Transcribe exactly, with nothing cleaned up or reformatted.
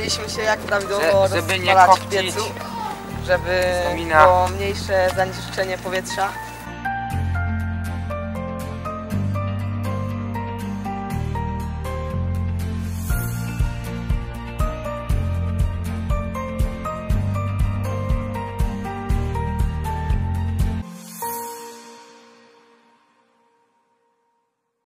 Uczyliśmy się, jak prawidłowo Że- żeby nie rozpalać w kopcić piecu, żeby Stamina. było mniejsze zanieczyszczenie powietrza.